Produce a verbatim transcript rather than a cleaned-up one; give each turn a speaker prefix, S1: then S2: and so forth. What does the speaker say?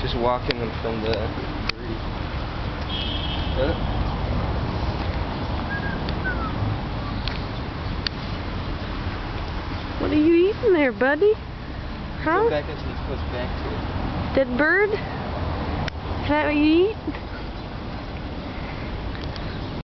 S1: Just walking and from the reef. Huh?
S2: What are you eating there, buddy? Huh?
S1: Go back until he goes back to it.
S2: Dead bird? Is that what you eat?